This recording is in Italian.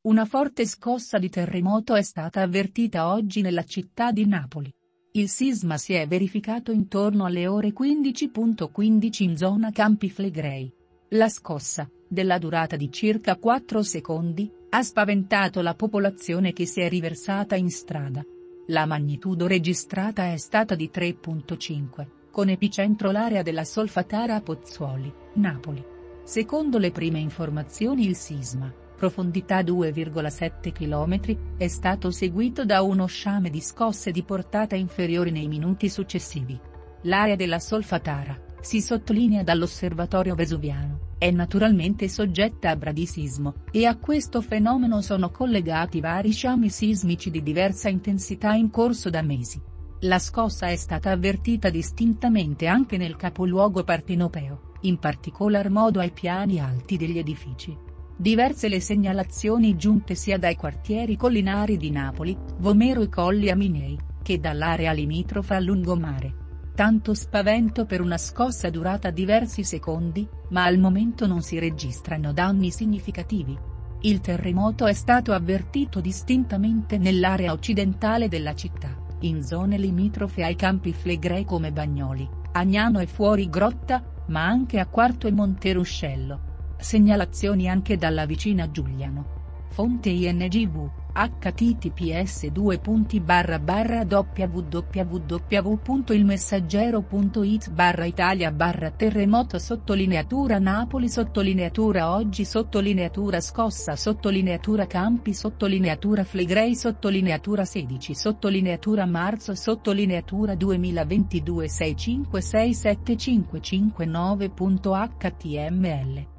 Una forte scossa di terremoto è stata avvertita oggi nella città di Napoli. Il sisma si è verificato intorno alle ore 15:15 in zona Campi Flegrei. La scossa, della durata di circa 4 secondi, ha spaventato la popolazione che si è riversata in strada. La magnitudo registrata è stata di 3,5, con epicentro l'area della Solfatara a Pozzuoli, Napoli. Secondo le prime informazioni il sisma, profondità 2,7 km, è stato seguito da uno sciame di scosse di portata inferiore nei minuti successivi. L'area della Solfatara, si sottolinea dall'osservatorio vesuviano, è naturalmente soggetta a bradisismo, e a questo fenomeno sono collegati vari sciami sismici di diversa intensità in corso da mesi. La scossa è stata avvertita distintamente anche nel capoluogo partenopeo, in particolar modo ai piani alti degli edifici. Diverse le segnalazioni giunte sia dai quartieri collinari di Napoli, Vomero e Colli Aminei, che dall'area limitrofa a lungomare. Tanto spavento per una scossa durata diversi secondi, ma al momento non si registrano danni significativi. Il terremoto è stato avvertito distintamente nell'area occidentale della città, in zone limitrofe ai Campi Flegrei come Bagnoli, Agnano e Fuori Grotta, ma anche a Quarto e Monteruscello. Segnalazioni anche dalla vicina Giuliano. Fonte INGV, https://www.ilmessaggero.it/Italia/terremoto *Napoli oggi *scossa Campi *16 marzo *2022 6567559.html